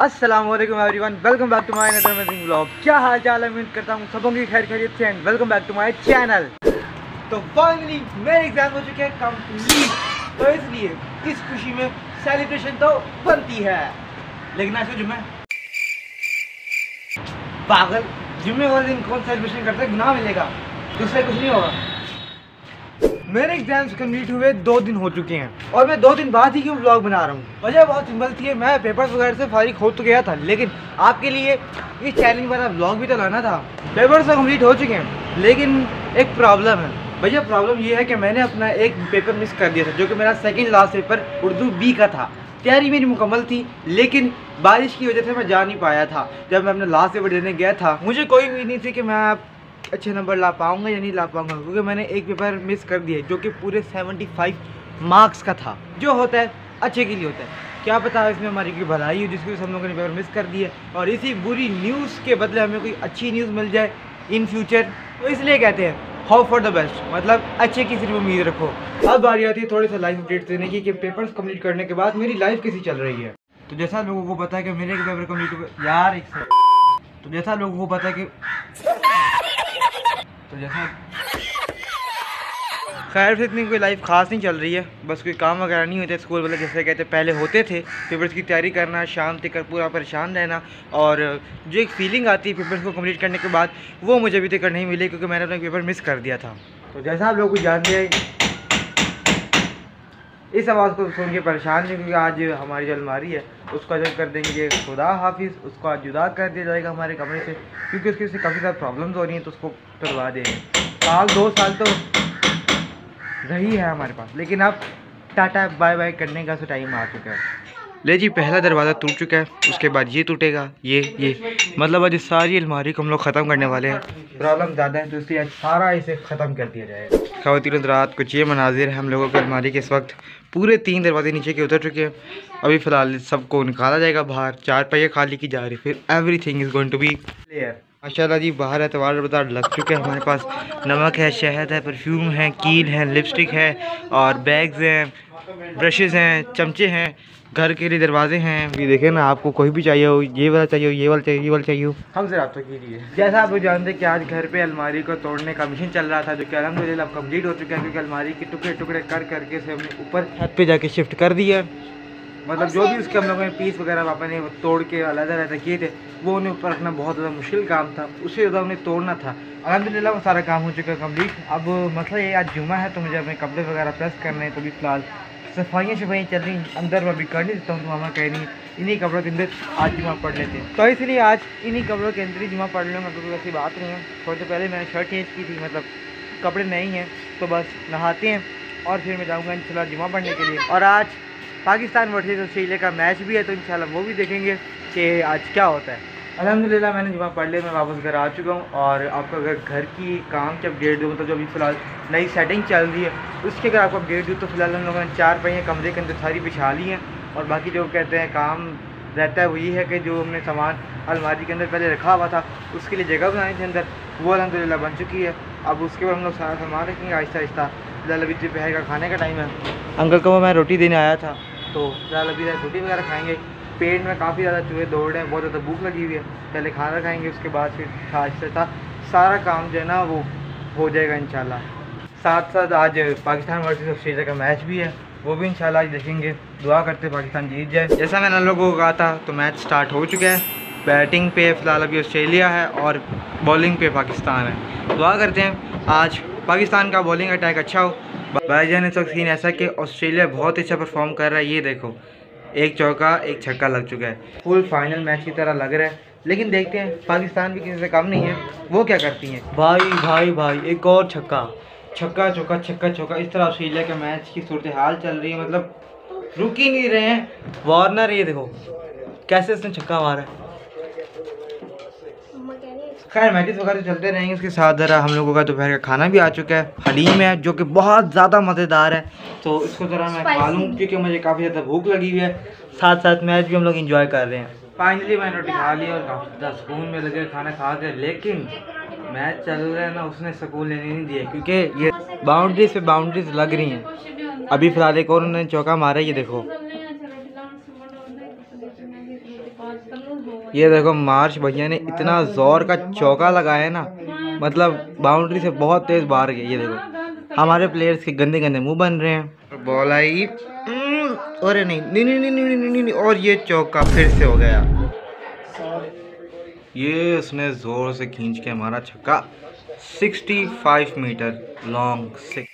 अस्सलाम वालेकुम everyone, welcome back to my another amazing vlog. क्या हाल चाल है, उम्मीद करता हूँ सबों की खैर खैरियत से and welcome back to my channel. तो फाइनली मेरे एग्जाम हो चुके हैं कंप्लीट, तो इसलिए इस खुशी में सेलिब्रेशन तो बनती है। लेकिन आज तो जुम्मे, पागल, जुम्मे वाले दिन कौन सेलिब्रेशन करता है, गुनाह मिलेगा, दूसरे कुछ नहीं होगा। मेरे एग्जाम्स कंप्लीट हुए 2 दिन हो चुके हैं और मैं 2 दिन बाद ही क्यों व्लॉग बना रहा हूँ। वजह बहुत सिंपल थी, मैं पेपर्स वगैरह से फारिग हो तो गया था, लेकिन आपके लिए इस चैलेंज वाला व्लॉग भी तो लाना था। पेपर्स तो कंप्लीट हो चुके हैं, लेकिन एक प्रॉब्लम है भैया। प्रॉब्लम ये है कि मैंने अपना एक पेपर मिस कर दिया था, जो कि मेरा second last paper Urdu B का था। तैयारी मेरी मुकम्मल थी, लेकिन बारिश की वजह से मैं जा नहीं पाया था। जब मैं अपना लास्ट पेपर देने गया था, मुझे कोई उम्मीद नहीं थी कि मैं अच्छे नंबर ला पाऊंगा या नहीं ला पाऊंगा, क्योंकि मैंने एक पेपर मिस कर दिया जो कि पूरे 75 मार्क्स का था। जो होता है अच्छे के लिए होता है, क्या पता इसमें हमारी कोई भलाई हो जिसकी वजह से हम लोगों ने पेपर मिस कर दिया, और इसी बुरी न्यूज़ के बदले हमें कोई अच्छी न्यूज़ मिल जाए इन फ्यूचर। तो इसलिए कहते हैं होप फॉर द बेस्ट, मतलब अच्छे की सिर्फ उम्मीद रखो। अब बारी आती है थोड़ी सा लाइफ अपडेट देने की कि पेपर्स कंप्लीट करने के बाद मेरी लाइफ कैसी चल रही है। तो जैसा लोगों को पता है कि मेरे पेपर कंप्लीट हुए यार, तो जैसा लोगों को पता है कि खैर से इतनी कोई लाइफ खास नहीं चल रही है, बस कोई काम वगैरह नहीं होते स्कूल वाले जैसे कहते पहले होते थे। पेपर्स की तैयारी करना, शाम तक पूरा परेशान रहना, और जो एक फीलिंग आती है पेपर्स को कंप्लीट करने के बाद, वो मुझे अभी तक नहीं मिली, क्योंकि मैंने अपना पेपर मिस कर दिया था। तो जैसा आप लोग को जानते हैं, इस आवाज़ को सुन के परेशान नहीं, क्योंकि आज हमारी जो अलमारी है उसको जब कर देंगे खुदा हाफिज़, उसको आज जुदा कर दिया जाएगा हमारे कमरे से, क्योंकि उसकी उससे काफ़ी ज़्यादा प्रॉब्लम्स हो रही हैं, तो उसको करवा देंगे। 2 साल तो रही है हमारे पास, लेकिन अब टाटा बाय बाय करने का टाइम आ चुका है। ले जी, पहला दरवाज़ा टूट चुका है, उसके बाद ये टूटेगा, ये मतलब आज सारी अलमारी को हम लोग ख़त्म करने वाले हैं। प्रॉब्लम ज़्यादा है, तो इसलिए आज सारा इसे ख़त्म कर दिया जाएगा। ख़वातीन रात कुछ ये मनाजिर है हम लोगों की अलमारी के। इस वक्त पूरे 3 दरवाजे नीचे के उतर चुके हैं। अभी फ़िलहाल सबको निकाला जाएगा बाहर, 4 पहिए खाली की जा रही, फिर everything is going to be clear. माशाल्लाह जी, बाहर एतवार बाजार लग चुके हैं। हमारे पास नमक है, शहद है, परफ्यूम है, कील है, लिपस्टिक है, और बैग्स हैं, ब्रशेज़ हैं, चमचे हैं, घर के लिए दरवाजे हैं। ये देखें ना, आपको कोई भी चाहिए हो, ये वाला चाहिए हो, ये वाला चाहिए, ये वाला चाहिए हो, हमसे रब्ता कीजिए। जैसा आप लोग जानते हैं कि आज घर पे अलमारी को तोड़ने का मिशन चल रहा था, जो कि अल्हम्दुलिल्लाह अब कंप्लीट हो चुका है, क्योंकि अलमारी के टुकड़े टुकड़े कर करके से हमने ऊपर छत पे जाके शिफ्ट कर दिया। मतलब जो भी उसके हम लोगों ने पीस वगैरह पापा ने तोड़ के अलग-अलग किए थे, वो उन्हें ऊपर रखना बहुत ज़्यादा मुश्किल काम था, उससे ज़्यादा उन्हें तोड़ना था। अल्हम्दुलिल्लाह वो सारा काम हो चुका है कंप्लीट। अब मसला ये, आज जुम्मा है तो मुझे अपने कपड़े वगैरह प्रेस करने हैं, तो भी फ़िलहाल सफाइयाँ शफाइयाँ चल रही, अंदर मैं अभी कर नहीं देता हूँ, तो मामा कह रही इन्हीं कपड़ों के अंदर आज जुम्मा पढ़ लेते हैं, तो इसलिए आज इन्हीं कपड़ों के अंदर ही जुम्मा पढ़ लूँगा, क्योंकि ऐसी बात नहीं है। थोड़ी देर पहले मैंने शर्ट चेंज की थी, मतलब कपड़े नहीं हैं, तो बस नहाते हैं और फिर मैं जाऊँगा इंशाल्लाह जुम्मा पढ़ने के लिए। और आज पाकिस्तान वर्सेस ऑस्ट्रेलिया का मैच भी है, तो इंशाल्लाह वो भी देखेंगे कि आज क्या होता है। अल्हम्दुलिल्लाह मैंने जुम्मा पढ़ लिया, मैं वापस घर आ चुका हूँ। और आपको अगर घर की काम की अपडेट दूँ, मतलब जो अभी फ़िलहाल नई सेटिंग चल रही है उसकी अगर आपको अपडेट दूँ, तो फिलहाल हम लोगों ने 4 पहिए कमरे के अंदर सारी बिछा ली हैं, और बाकी जो कहते हैं काम रहता है वो ये है कि जो हमने सामान अलमारी के अंदर पहले रखा हुआ था, उसके लिए जगह बनानी थी अंदर, वो अल्हम्दुलिल्लाह बन चुकी है। अब उसके बाद हम लोग सारा सामान रखेंगे आहिस्ता आहिस्ता। फिलहाल अभी दोपहर का खाने का टाइम है, अंकल को मैं रोटी देने आया था, तो फिलहाल अभी रोटी वगैरह खाएंगे। पेट में काफ़ी ज़्यादा चूहे दौड़ रहे हैं, बहुत ज़्यादा भूख लगी हुई है, पहले खाना खाएंगे, उसके बाद फिर आहिस्ता सारा काम जो है ना वो हो जाएगा इंशाल्लाह। साथ साथ आज पाकिस्तान वर्सेस ऑस्ट्रेलिया का मैच भी है, वो भी इंशाल्लाह आज देखेंगे। दुआ करते पाकिस्तान जीत जाए। जैसा मैंने लोगों को कहा था, तो मैच स्टार्ट हो चुका है। बैटिंग पे फ़िलहाल अभी ऑस्ट्रेलिया है और बॉलिंग पे पाकिस्तान है। दुआ करते हैं आज पाकिस्तान का बॉलिंग अटैक अच्छा हो। भाईजान इस वक्त सीन ऐसा कि ऑस्ट्रेलिया बहुत अच्छा परफॉर्म कर रहा है, ये देखो 1 चौका 1 छक्का लग चुका है, फुल फाइनल मैच की तरह लग रहा है। लेकिन देखते हैं, पाकिस्तान भी किसी से कम नहीं है, वो क्या करती हैं। भाई एक और छक्का चौका, छक्का चौका, इस तरह ऑस्ट्रेलिया के मैच की सूरत हाल चल रही है, मतलब रुक ही नहीं रहे हैं। वार्नर ये देखो कैसे उसने छक्का मारा है। खैर मैचेस वगैरह चलते रहेंगे, उसके साथ ज़रा हम लोगों का दोपहर का खाना भी आ चुका है। हलीम है जो कि बहुत ज़्यादा मज़ेदार है, तो इसको ज़रा मैं खा लूँ, क्योंकि मुझे काफ़ी ज़्यादा भूख लगी हुई है। साथ साथ मैच भी हम लोग इंजॉय कर रहे हैं। फाइनली मैंने रोटी खा ली और काफ़ी ज़्यादा सुकून में लगे खाना खा कर, लेकिन मैच चल रहा है ना, उसने सुकून लेने नहीं दिया, क्योंकि ये बाउंड्रीज पे बाउंड्रीज लग रही हैं। अभी फ़िलहाल एक और उन्होंने चौका मारा, ये देखो ये देखो मार्श भैया ने इतना जोर का चौका लगाया है ना, मतलब बाउंड्री से बहुत तेज बाहर गया। ये देखो हमारे प्लेयर्स के गंदे गंदे मुंह बन रहे हैं। बॉल आई, अरे नहीं नहीं नहीं नहीं नहीं नहीं नहीं, और ये चौका फिर से हो गया। ये उसने जोर से खींच के हमारा छक्का 65 मीटर लॉन्ग से।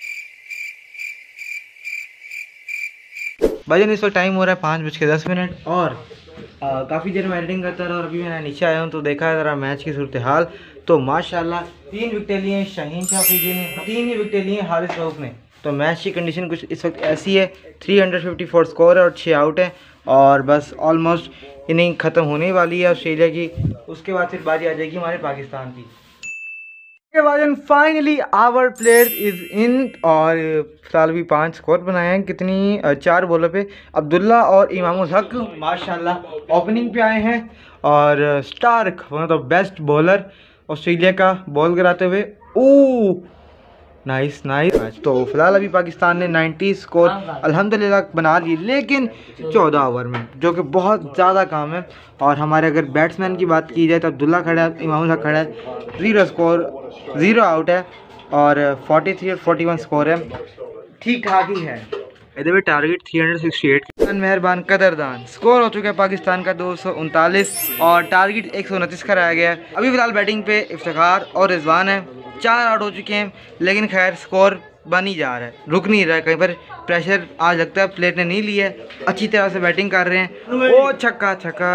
भाईजान इस वक्त टाइम हो रहा है 5:10 और काफ़ी देर में एडिटिंग करता रहा और अभी मैं नीचे आया हूँ तो देखा है ज़रा मैच की सूरत हाल। तो माशाल्लाह 3 विकेटें लिए शाहीन शाह अफरीदी ने, 3 ही विकेटें लिए हारिस रऊफ ने। तो मैच की कंडीशन कुछ इस वक्त ऐसी है, 354 स्कोर है और 6 आउट है और बस ऑलमोस्ट इनिंग ख़त्म होने वाली है ऑस्ट्रेलिया की। उसके बाद फिर बारी आ जाएगी हमारे पाकिस्तान की। के बाद finally our player is in और फिलहाल भी 5 स्कोर बनाए हैं। कितनी 4 बॉलों पे अब्दुल्ला और इमामुल हक माशाल्लाह ओपनिंग पे आए हैं और Starc one of the best bowler Australia का बॉल कराते हुए। Oh nice nice. तो फिलहाल अभी पाकिस्तान ने 90 स्कोर अल्हम्दुलिल्लाह बना ली, लेकिन 14 ओवर में, जो कि बहुत ज़्यादा काम है। और हमारे अगर बैट्समैन की बात की जाए तो अब्दुल्ला खड़ा है, इमामुल हक खड़ा है, 0 स्कोर 0 आउट है और 43 और 41 स्कोर है, ठीक ठाक ही है। इधर भी टारगेट 368 मेहरबान कदरदान। स्कोर हो चुका है पाकिस्तान का 239 और टारगेट 129 का रह गया है। अभी फिलहाल बैटिंग पे इफ्तिखार और रिजवान है, 4 आउट हो चुके हैं, लेकिन खैर स्कोर बन ही जा रहा है, रुक नहीं रहा है। कहीं पर प्रेशर आज लगता है प्लेट ने नहीं लिया है, अच्छी तरह से बैटिंग कर रहे हैं। ओ छक्का छक्का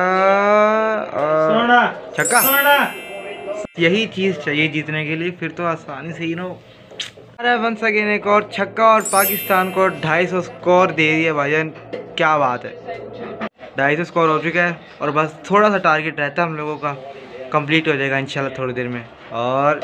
छक्का, यही चीज़ चाहिए जीतने के लिए, फिर तो आसानी से ही नो। अरे वन सेकेंड एक और छक्का और पाकिस्तान को 250 स्कोर दे दिया भाईजान, क्या बात है। 250 स्कोर हो चुका है और बस थोड़ा सा टारगेट रहता है हम लोगों का, कंप्लीट हो जाएगा इंशाल्लाह थोड़ी देर में। और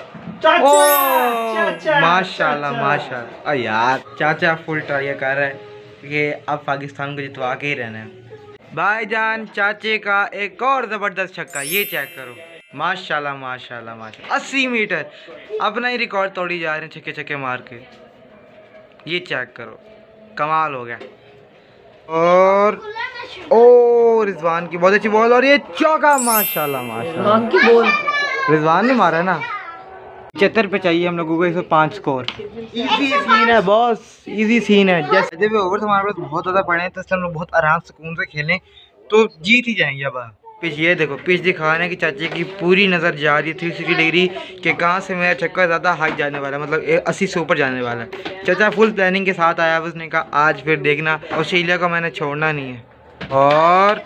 माशाल्लाह माशाल्लाह यार, चाचा फुल ट्राई कर रहा है कि अब पाकिस्तान को जितवा के ही रहना है। भाईजान चाचे का एक और ज़बरदस्त छक्का, ये चेक करो, माशाल्लाह माशाल्लाह माशाल्लाह। 80 मीटर अपना ही रिकॉर्ड तोड़ी जा रहे हैं छक्के छक्के मार के, ये चेक करो, कमाल हो गया। और ओ रिजवान की बहुत अच्छी बॉल और ये चौका, माशाल्लाह माशाल्लाह की बॉल रिजवान ने मारा ना। 75 पे चाहिए हम लोगों को 105 स्कोर। इजी सीन है बॉस, इजी सीन है। जैसे जब ओवर हमारे पास बहुत ज़्यादा पड़े हैं तो हम लोग बहुत आराम सुकून से खेलें तो जीत ही जाएंगे। अब पिच ये देखो, पिच दिखाने की चाचे की पूरी नज़र जा रही है 360 डिग्री के कहाँ से मेरा छक्का ज़्यादा हाई जाने वाला है, मतलब 80 से ऊपर जाने वाला है। चाचा फुल प्लानिंग के साथ आया, उसने कहा आज फिर देखना ऑस्ट्रेलिया को मैंने छोड़ना नहीं है। और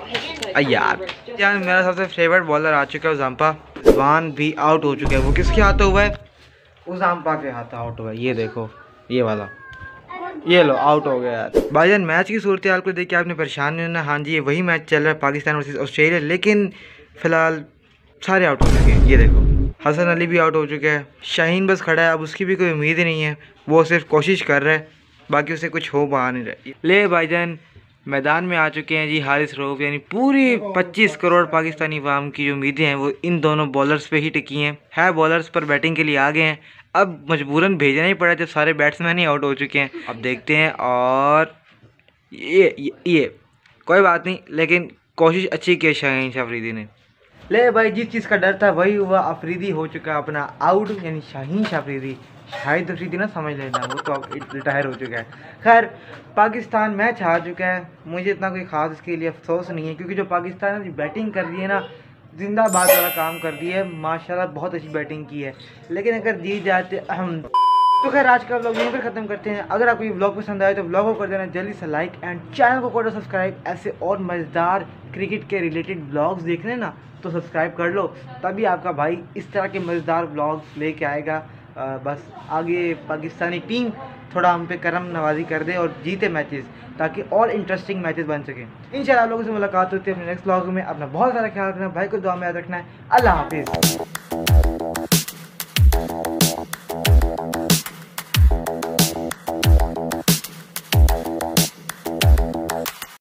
यार मेरा सबसे फेवरेट बॉलर आ चुका है उजाम्पा, रिजवान भी आउट हो चुका है। वो किसके हाथों हुआ है? उजाम्पा के हाथ आउट हुआ है। ये देखो ये वाला, ये लो आउट हो गया यार। भाईजान मैच की सूरत हाल को देख के आपने परेशान नहीं होना। हाँ जी, ये वही मैच चल रहा है पाकिस्तान वर्सेस ऑस्ट्रेलिया, लेकिन फ़िलहाल सारे आउट हो चुके हैं। ये देखो हसन अली भी आउट हो चुका है, शाहीन बस खड़ा है, अब उसकी भी कोई उम्मीद ही नहीं है, वो सिर्फ कोशिश कर रहा है, बाकी उसे कुछ हो पा नहीं रहा। ले भाईजान मैदान में आ चुके हैं जी हारिस रऊफ, यानी पूरी 25 करोड़ पाकिस्तानी अवाम की जो उम्मीदें हैं वो इन दोनों बॉलर्स पे ही टिकी हैं। बॉलर्स पर बैटिंग के लिए आ गए हैं, अब मजबूरन भेजना ही पड़ा जब सारे बैट्समैन ही आउट हो चुके हैं। अब देखते हैं, और ये कोई बात नहीं, लेकिन कोशिश अच्छी की शाहीन शाह अफरीदी ने। ले भाई जिस चीज़ का डर था वही हुआ, अफरीदी हो चुका है अपना आउट, यानी शाहीन शाह अफरीदी। शाहिद अफरीदी ना समझ लेना, वो तो अब रिटायर हो चुका है। खैर पाकिस्तान मैच हार चुका है, मुझे इतना कोई ख़ास इसके लिए अफसोस नहीं है, क्योंकि जो पाकिस्तान ने बैटिंग कर दी है ना, जिंदाबाद वाला काम कर दी है, माशाल्लाह बहुत अच्छी बैटिंग की है। लेकिन अगर जीत जाते हम तो खैर आज का व्लॉग यहीं पर ख़त्म करते हैं। अगर आपको ये व्लॉग पसंद आए तो व्लॉग को कर देना जल्दी से लाइक एंड चैनल को कर सब्सक्राइब। ऐसे और मज़ेदार क्रिकेट के रिलेटेड व्लॉग्स देखने ना तो सब्सक्राइब कर लो, तभी आपका भाई इस तरह के मज़ेदार व्लॉग्स लेके आएगा। बस आगे पाकिस्तानी टीम थोड़ा हम पे करम नवाजी कर दे और जीते मैचेस, ताकि और इंटरेस्टिंग मैचेस बन सकें। इंशाल्लाह आप लोगों से मुलाकात होती है अपने नेक्स्ट व्लॉग में। अपना बहुत सारा ख्याल रखना, भाई को दुआ में याद रखना है। अल्लाह हाफिज़।